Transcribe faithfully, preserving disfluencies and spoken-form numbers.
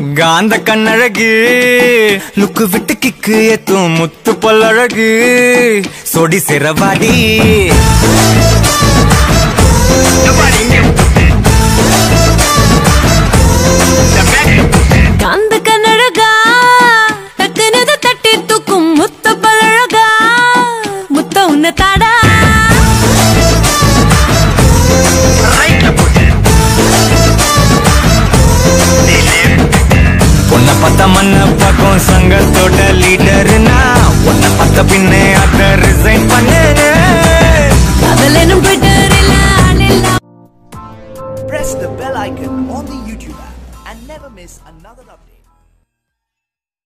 காந்த கண்ணழகு லுக்கு விட்டு கிக்கு ஏத்தும் முத்து பல்லழகு சொடி சிறவாடி காந்த கண்ணழகா டக்குனது தட்டி தூக்கும் முத்து பல்லழகா முத்த உன்ன தாடா உன்னை பத்த மண்ண பக்கம் சங்கத்தோட லீடர்னா உன்னை பத்த பின்னே அத ரிசைன் பண்ணு அவளனும் ட்விட்டரில் ஆளில்லா. Press the bell icon on the YouTube app and never miss another update.